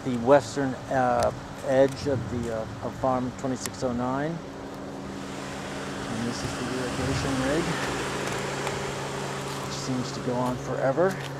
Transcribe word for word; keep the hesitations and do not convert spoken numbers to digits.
the western uh, edge of the uh, of farm twenty-six oh nine. And this is the irrigation rig, which seems to go on forever.